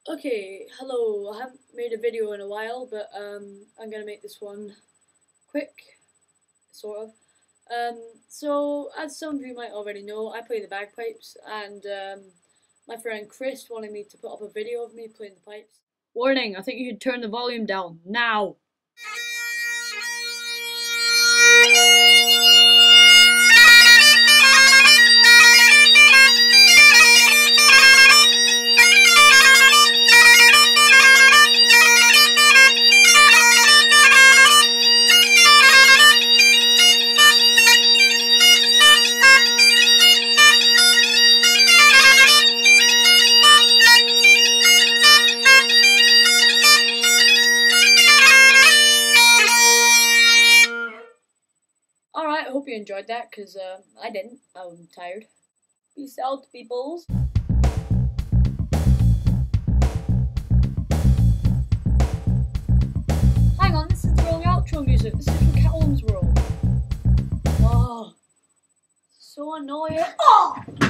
Okay, hello. I haven't made a video in a while, but I'm gonna make this one quick, sort of. So as some of you might already know, I play the bagpipes, and my friend Chris wanted me to put up a video of me playing the pipes. Warning! I think you should turn the volume down now. Alright, I hope you enjoyed that, because I didn't. I'm tired. Peace out, peoples. Hang on, this is the wrong outro music. This is from Callum's World. Oh, so annoying. Oh!